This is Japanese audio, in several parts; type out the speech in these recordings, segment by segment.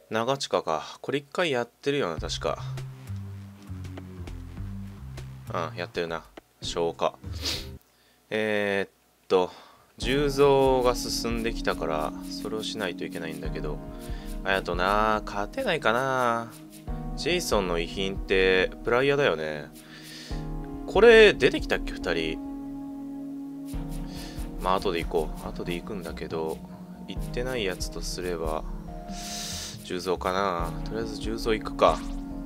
長近か。これ一回やってるよな、確か。うん、やってるな。消化。重蔵が進んできたから、それをしないといけないんだけど。勝てないかな。ジェイソンの遺品って、プライヤーだよね。これ、出てきたっけ、2人。まあ、後で行こう。後で行くんだけど、行ってないやつとすれば、重蔵かな。とりあえず重蔵行くか。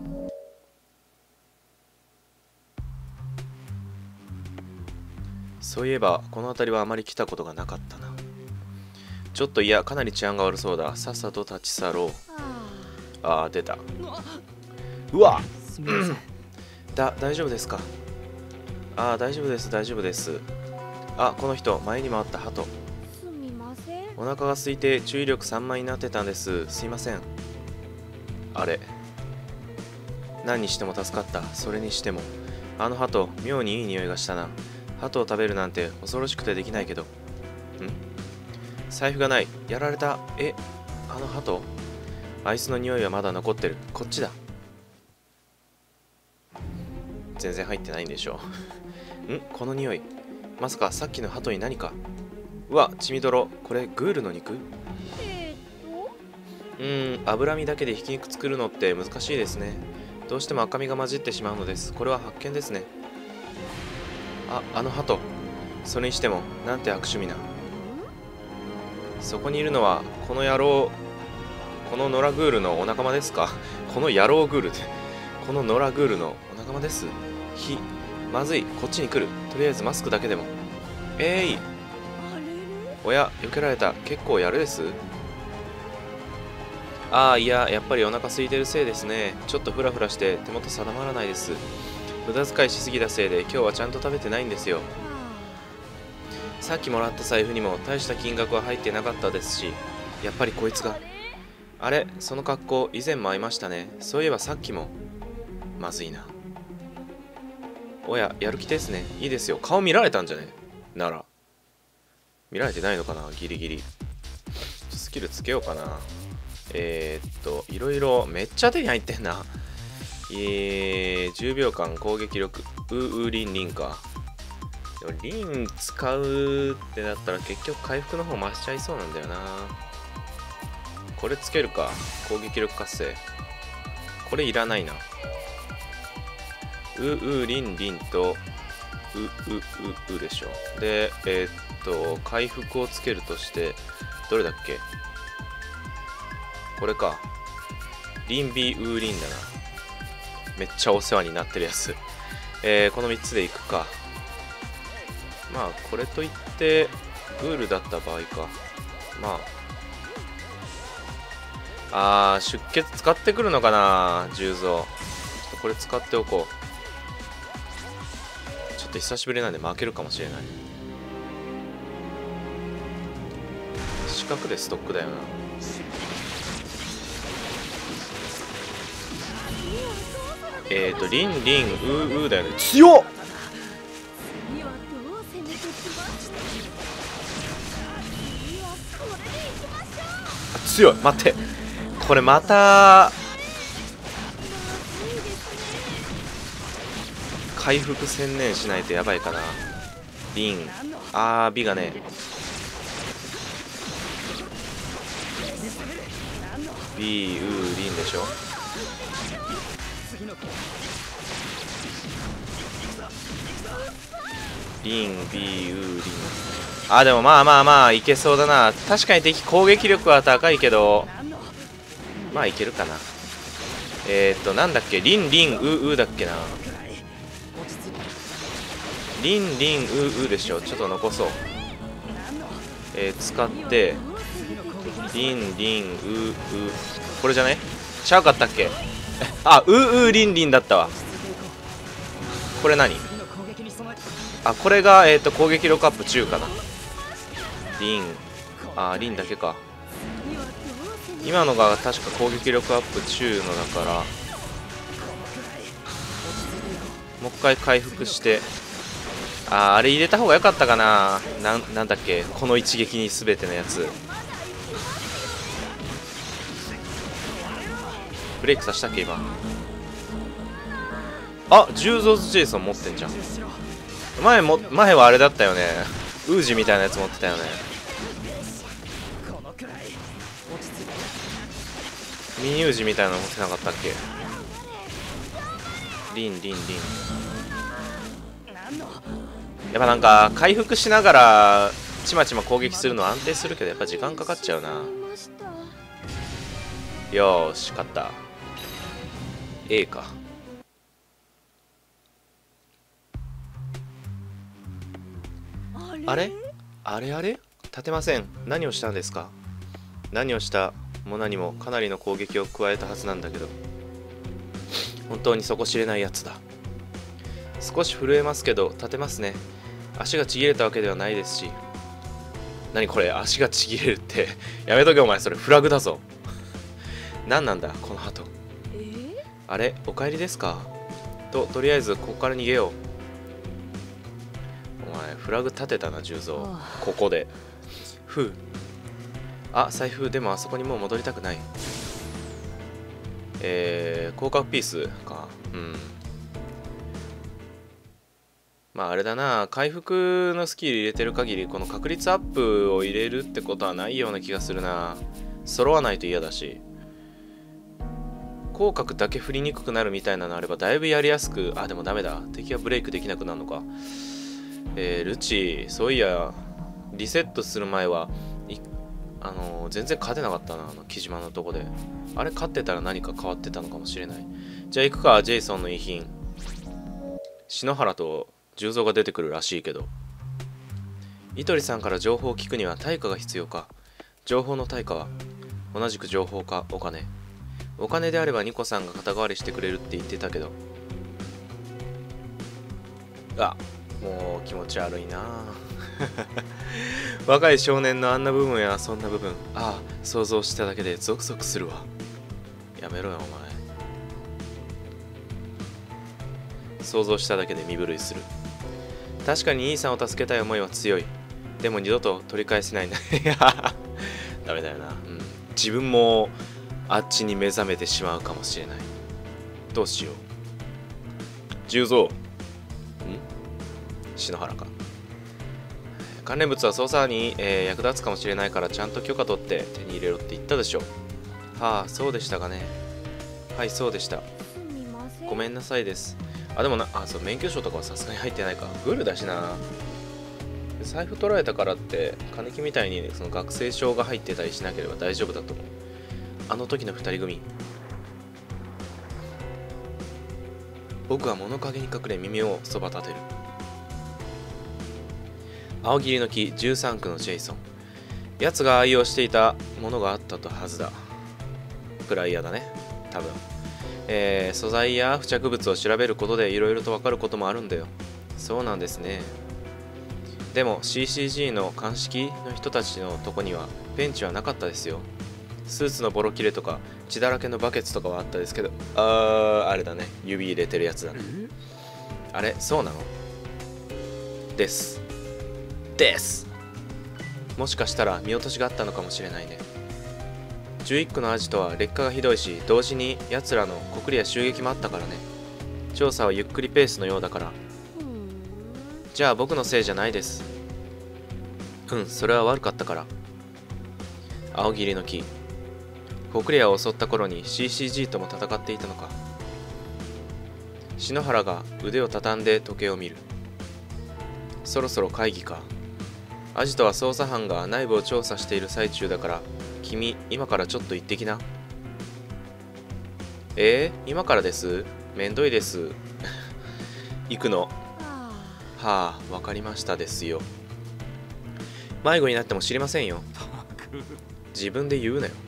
そういえばこの辺りはあまり来たことがなかったな。ちょっといや、かなり治安が悪そうだ。さっさと立ち去ろう。ああ、出た。うわ大丈夫ですか。ああ、大丈夫です、大丈夫です。あ、この人、前にもあった鳩。 すみません。 お腹が空いて注意力散漫になってたんです。すいません。あれ。何にしても助かった。それにしても。あの鳩、妙にいい匂いがしたな。鳩を食べるなんて恐ろしくてできないけど。財布がない。やられた。あの鳩？あいつの匂いはまだ残ってる。こっちだ。全然入ってないんでしょ。この匂い。まさかさっきの鳩に何か。うわ、血みどろ。これグールの肉？脂身だけでひき肉作るのって難しいですね。どうしても赤身が混じってしまうのです。これは発見ですね。あの鳩。それにしても、なんて悪趣味な。そこにいるのは、この野郎、このノラグールのお仲間ですか？この野郎グールって、このノラグールのお仲間です。まずい、こっちに来る。とりあえずマスクだけでも。おや、避けられた。結構やるです。いや、やっぱりお腹空いてるせいですね。ちょっとフラフラして手元定まらないです。無駄遣いしすぎたせいで今日はちゃんと食べてないんですよ。さっきもらった財布にも大した金額は入ってなかったですし、やっぱりこいつが。あれ、その格好以前も会いましたね。そういえばさっきも。まずいな。おや、やる気ですね。いいですよ。顔見られたんじゃね？なら。見られてないのかな、ギリギリ。スキルつけようかな。いろいろめっちゃ手に入ってんな。10秒間攻撃力。リンか。でもリン使うってなったら結局回復の方増しちゃいそうなんだよな。これつけるか。攻撃力活性。これいらないな。リンとでしょ。で、回復をつけるとしてどれだっけ。これか。リンだな。めっちゃお世話になってるやつ。この3つでいくか。まあこれといってグールだった場合か。まあ出血使ってくるのかな、重蔵。ちょっとこれ使っておこう。ちょっと久しぶりなんで負けるかもしれない。四角でストックだよな。リンだよね。強っ。強い。待って、これまた回復専念しないとやばいかな。リン、美がね。リンでしょ。リン。でもまあいけそうだな。確かに敵攻撃力は高いけど、まあいけるかな。なんだっけ。リンだっけな。リンでしょ。ちょっと残そう。使ってリンこれじゃね。ちゃうかったっけ。リンだったわ。これ何。これが攻撃力アップ中かな。リンだけか。今のが確か攻撃力アップ中のだから、もう一回回復して。あれ入れた方が良かったかな。なんだっけ、この一撃に全てのやつ。 ブレイクさせたっけ今。あ、重蔵ジェイソン持ってんじゃん。前はあれだったよね、ウージみたいなやつ持ってたよね。ミニウージみたいなの持ってなかったっけ。リン。やっぱなんか回復しながらちまちま攻撃するの安定するけど、やっぱ時間かかっちゃうな。よーし、勝った。 A か。あれ立てません。何をしたんですか。何をしたも何もかなりの攻撃を加えたはずなんだけど、本当に底知れないやつだ。少し震えますけど立てますね。足がちぎれたわけではないですし。何これ、足がちぎれるってやめとけお前、それフラグだぞ。何なんだこの鳩。あれ、お帰りですか。とりあえずここから逃げよう。お前フラグ立てたな重蔵、ここで。ふう。あ、財布。でもあそこにもう戻りたくない。広角ピースか。まああれだな、回復のスキル入れてる限りこの確率アップを入れるってことはないような気がするな。揃わないと嫌だし、広角だけ振りにくくなるみたいなのあればだいぶやりやすく。あ、でもダメだ、敵はブレイクできなくなるのか。ルチ、そういやリセットする前は全然勝てなかったな、木島のとこで。あれ勝ってたら何か変わってたのかもしれない。じゃあ行くか。ジェイソンの遺品。篠原と重蔵が出てくるらしいけど、イトリさんから情報を聞くには対価が必要か。情報の対価は同じく情報かお金。お金であればニコさんが肩代わりしてくれるって言ってたけど。あ、もう気持ち悪いな。若い少年のあんな部分やそんな部分、ああ想像しただけでゾクゾクするわ。やめろよお前。想像しただけで身震いする。確かに兄さんを助けたい思いは強い。でも二度と取り返せないな。いやダメだよな、自分もあっちに目覚めてしまうかもしれない。どうしよう。重蔵。篠原か。関連物は捜査に、役立つかもしれないからちゃんと許可取って手に入れろって言ったでしょ。はあ、そうでしたかね。はい、そうでした。ごめんなさいです。あ、でもそう、免許証とかはさすがに入ってないか。グルだしな。財布取られたからって金木みたいにその学生証が入ってたりしなければ大丈夫だと思う。あの時の2人組。僕は物陰に隠れ耳をそば立てる。青桐の木13区のジェイソン。奴が愛用していたものがあったとはずだ。プライヤーだね多分。素材や付着物を調べることでいろいろと分かることもあるんだよ。そうなんですね。でも CCG の鑑識の人たちのとこにはペンチはなかったですよ。スーツのボロ切れとか血だらけのバケツとかはあったですけど、あれだね、指入れてるやつだね。あれ、そうなのですもしかしたら見落としがあったのかもしれないね。11区のアジトは劣化がひどいし、同時に奴らのコクリや襲撃もあったからね。調査はゆっくりペースのようだから。じゃあ僕のせいじゃないです。それは悪かったから。青桐の木。コクリアを襲った頃に CCG とも戦っていたのか。篠原が腕を畳んで時計を見る。そろそろ会議か。アジトは捜査班が内部を調査している最中だから、君今からちょっと行ってきな。今からです。めんどいです。行くの。はあ、わかりましたですよ。迷子になっても知りませんよ。自分で言うなよ。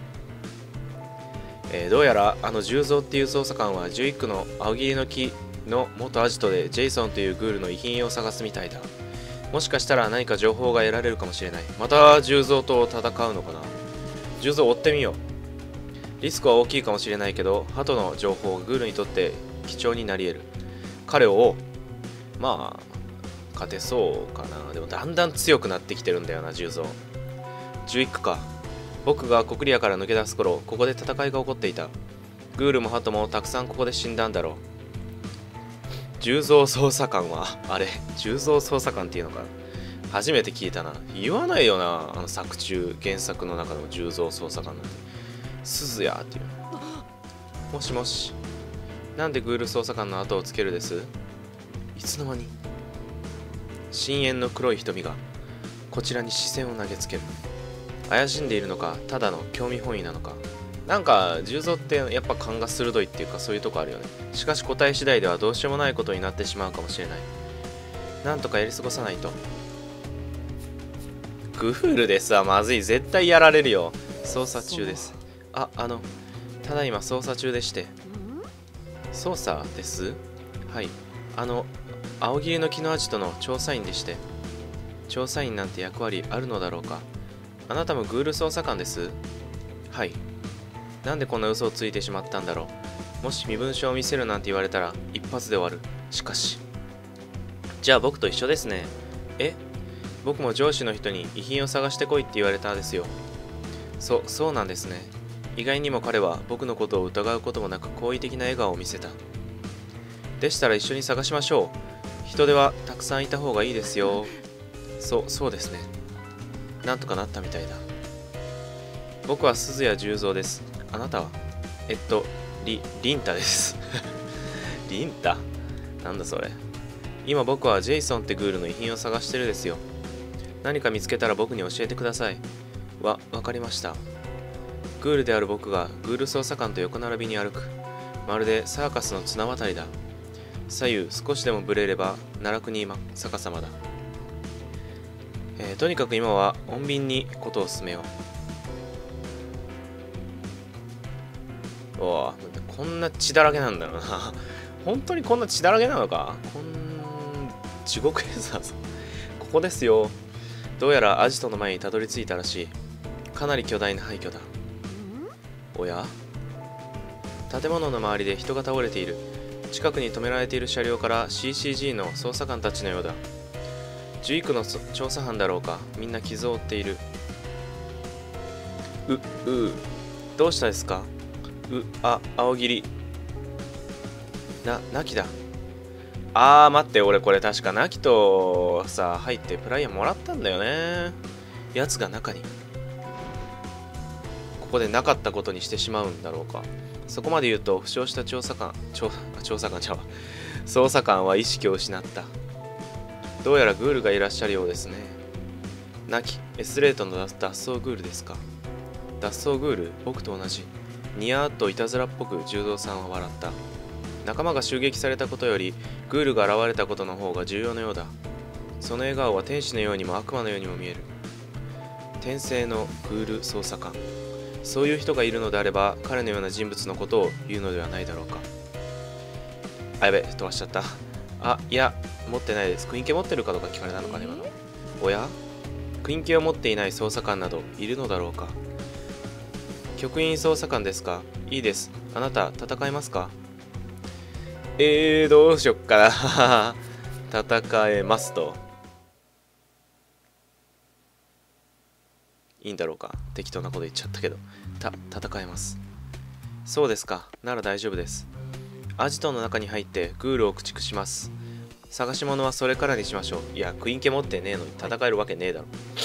どうやらあの重蔵っていう捜査官は11区の青桐の木の元アジトでジェイソンというグールの遺品を探すみたいだ。もしかしたら何か情報が得られるかもしれない。また重蔵と戦うのかな。重蔵追ってみよう。リスクは大きいかもしれないけど、鳩の情報がグールにとって貴重になり得る。彼を追う。まあ勝てそうかな。でもだんだん強くなってきてるんだよな重蔵。11区か。僕がコクリアから抜け出す頃、ここで戦いが起こっていた。 グールもハトもたくさんここで死んだんだろう。重蔵捜査官はあれ重蔵捜査官っていうのかな、初めて聞いたな。言わないよな、作中原作の中でも重蔵捜査官なんて。鈴やっていう。もしもし、なんでグール捜査官の後をつけるです？いつの間に。深淵の黒い瞳がこちらに視線を投げつける。怪しんでいるのか、ただの興味本位なのか。なんか重蔵ってやっぱ勘が鋭いっていうか、そういうとこあるよね。しかし答え次第ではどうしようもないことになってしまうかもしれない。なんとかやり過ごさないと。グールですわ、まずい、絶対やられるよ。捜査中です。ただいま捜査中でして。捜査です？はい、青切りの木のアジトの調査員でして。調査員なんて役割あるのだろうか。あなたもグール捜査官です？はい。なんでこんな嘘をついてしまったんだろう。もし身分証を見せるなんて言われたら一発で終わる。しかし。じゃあ僕と一緒ですね。僕も上司の人に遺品を探してこいって言われたんですよ。そうなんですね。意外にも彼は僕のことを疑うこともなく好意的な笑顔を見せた。でしたら一緒に探しましょう。人手はたくさんいた方がいいですよ。そうですね。なんとかなったみたいだ。僕は鈴谷重蔵です。あなたは？リンタです。リンタ？なんだそれ。今僕はジェイソンってグールの遺品を探してるですよ。何か見つけたら僕に教えてください。わかりました。グールである僕がグール捜査官と横並びに歩く。まるでサーカスの綱渡りだ。左右少しでもブレれば奈落に逆さまだ。とにかく今は穏便にことを進めよう。こんな血だらけなんだろうな。本当にこんな血だらけなのか。地獄絵図だぞ。ここですよ。どうやらアジトの前にたどり着いたらしい。かなり巨大な廃墟だ。おや？建物の周りで人が倒れている。近くに止められている車両から CCG の捜査官たちのようだ。11区の調査班だろうか。みんな傷を負っている。どうしたですか？青切り。ナキだ。待って、俺これ確かナキとさ、入ってプライヤーもらったんだよね。やつが中に。ここでなかったことにしてしまうんだろうか。そこまで言うと、負傷した捜査官は意識を失った。どうやらグールがいらっしゃるようですね。ナキ、Sレートの脱走グールですか。脱走グール、僕と同じ。ニヤーっといたずらっぽく重蔵さんは笑った。仲間が襲撃されたことよりグールが現れたことの方が重要なようだ。その笑顔は天使のようにも悪魔のようにも見える。天性のグール捜査官。そういう人がいるのであれば彼のような人物のことを言うのではないだろうか。やべ、飛ばしちゃった。いや、持ってないです。クイン系持ってるかどうか聞かれたのかね、今の。おや？クイン系を持っていない捜査官などいるのだろうか。局員捜査官ですか？いいです。あなた、戦いますか？どうしよっかな。戦えますと。いいんだろうか。適当なこと言っちゃったけど。戦えます。そうですか。なら大丈夫です。アジトの中に入ってグールを駆逐します。探し物はそれからにしましょう。いや、クイーン家持ってねえのに戦えるわけねえだろ。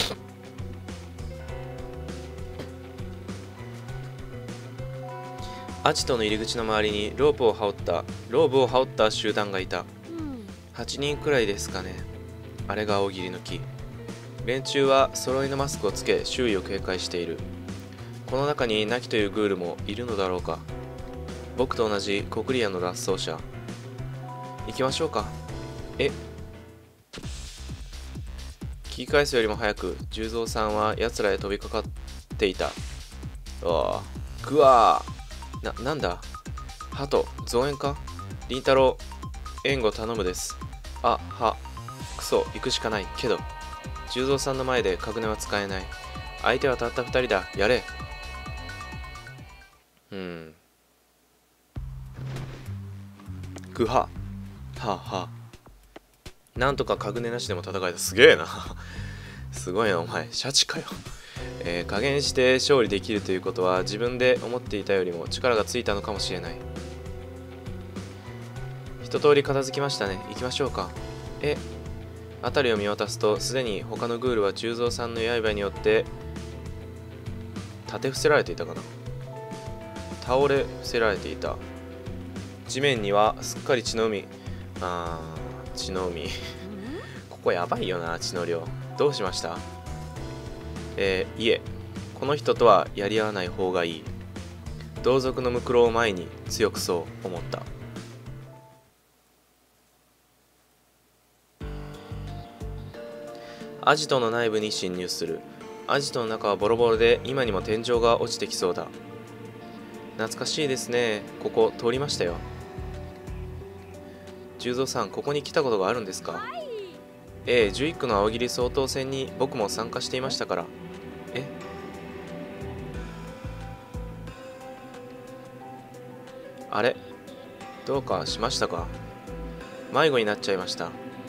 アジトの入り口の周りにローブを羽織った集団がいた。8人くらいですかね。あれが青切りの木。連中は揃いのマスクをつけ周囲を警戒している。この中にナキというグールもいるのだろうか。僕と同じコクリアの脱走者。行きましょうか。聞き返すよりも早く重蔵さんは奴らへ飛びかかっていた。ぐわー。なんだ。ハト、増援か。凛太郎、援護頼むです。クソ、行くしかないけど重蔵さんの前でカグネは使えない。相手はたった2人だ。やれ。ぐはなんとかカグネなしでも戦えた。すげえな。すごいなお前。シャチかよ。 加減して勝利できるということは自分で思っていたよりも力がついたのかもしれない。一通り片付きましたね。行きましょうか。辺りを見渡すとすでに他のグールは重蔵さんの刃によって立て伏せられていたかな。倒れ伏せられていた。地面にはすっかり血の海。血の海ここやばいよな、血の量。どうしました？いえ、この人とはやり合わない方がいい。同族のムクロを前に強くそう思った。アジトの内部に侵入する。アジトの中はボロボロで今にも天井が落ちてきそうだ。懐かしいですね。ここ通りましたよ。重蔵さん、ここに来たことがあるんですか？11区の青霧総統戦に僕も参加していましたから。あれ、どうかしましたか？迷子になっちゃいました。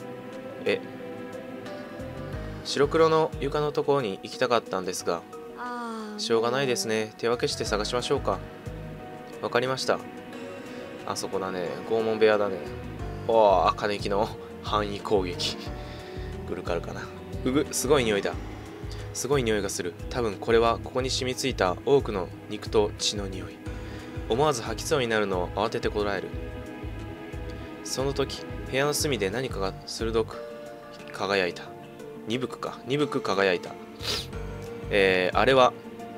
白黒の床のところに行きたかったんですが、しょうがないですね。手分けして探しましょうか。わかりました。あそこだね。拷問部屋だね。赤ネキの範囲攻撃。グルカルかな。すごい匂いだ。すごい匂いがする。多分これはここに染みついた多くの肉と血の匂い。思わず吐きそうになるのを慌ててこらえる。その時、部屋の隅で何かが鋭く輝いた。鈍く輝いた。あれは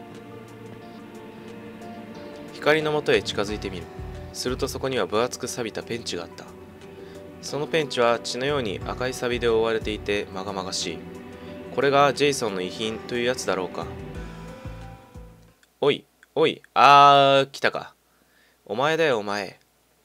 光の元へ近づいてみる。するとそこには分厚く錆びたペンチがあった。そのペンチは血のように赤い錆びで覆われていてまがまがしい。これがジェイソンの遺品というやつだろうか。おい、来たか。お前だよ、お前。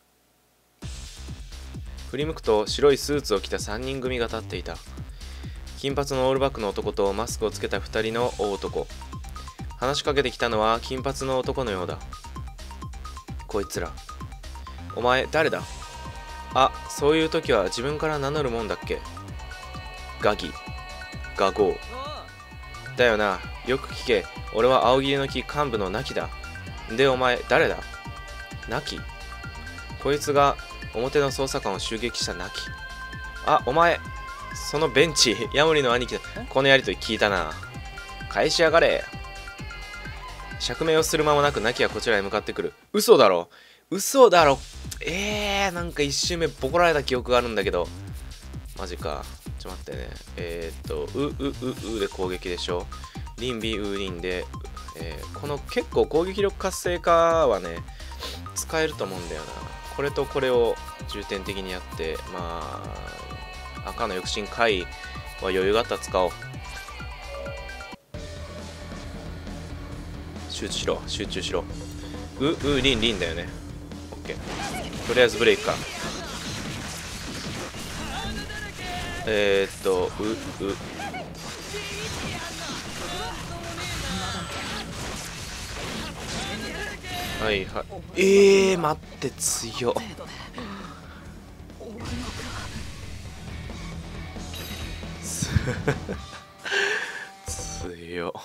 振り向くと白いスーツを着た3人組が立っていた。金髪のオールバックの男とマスクをつけた2人の大男。話しかけてきたのは金髪の男のようだ。こいつら。お前誰だ？そういう時は自分から名乗るもんだっけ？ガゴー。だよな。よく聞け。俺は青桐の木幹部のナキだ。で、お前誰だ？ナキ？こいつが表の捜査官を襲撃したナキ。お前、そのベンチ、ヤモリの兄貴だ。このやりとり聞いたな。返しやがれ。釈明をする間もなくナキはこちらへ向かってくる。嘘だろ。なんか一周目ボコられた記憶があるんだけど。マジか。ちょっと待ってね。で攻撃でしょ。リンビウーリンで、この結構攻撃力活性化はね、使えると思うんだよな。これとこれを重点的にやって、赤の抑止回は余裕があったら使おう。集中しろ。リンだよね。オッケー。とりあえずブレイクか。はいはい。待って、強っ。強っ。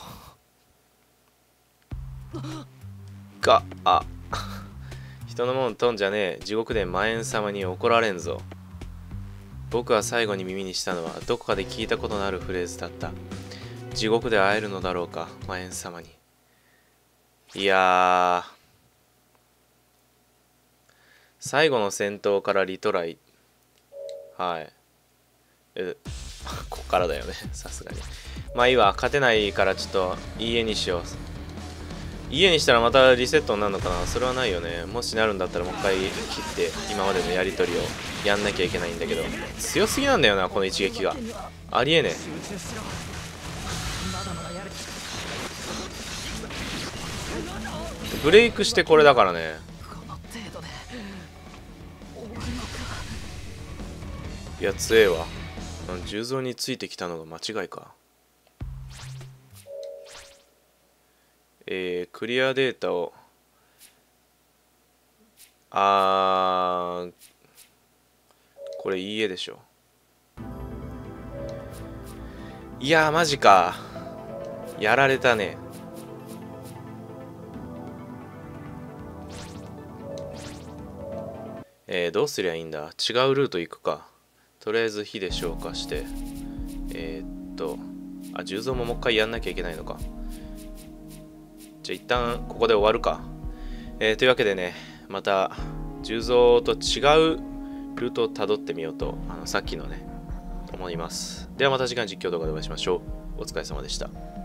人のもんとんじゃねえ。地獄で魔猿様に怒られんぞ。僕は最後に耳にしたのはどこかで聞いたことのあるフレーズだった。地獄で会えるのだろうか、魔猿様に。いやー、最後の戦闘からリトライ。はい。ここからだよね、さすがに。いいわ、勝てないからちょっと家にしよう。家にしたらまたリセットになるのかな。それはないよね。もしなるんだったらもう一回切って今までのやり取りをやんなきゃいけないんだけど、強すぎなんだよな、この一撃が。ありえねえ。ブレイクしてこれだからね。いや、強えわ。重蔵についてきたのが間違いか。クリアデータをこれいい絵でしょ。いやーマジか。 やられたね。どうすりゃいいんだ。違うルート行くか。とりあえず火で消化して。重蔵ももう一回やんなきゃいけないのか。じゃあ一旦ここで終わるか。というわけでね、また重蔵と違うルートをたどってみようと、さっきのね、思います。ではまた次回の実況動画でお会いしましょう。お疲れ様でした。